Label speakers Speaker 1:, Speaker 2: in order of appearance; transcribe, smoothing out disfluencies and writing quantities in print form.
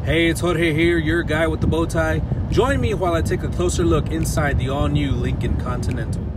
Speaker 1: Hey, it's Jorge here, your guy with the bow tie. Join me while I take a closer look inside the all-new Lincoln Continental.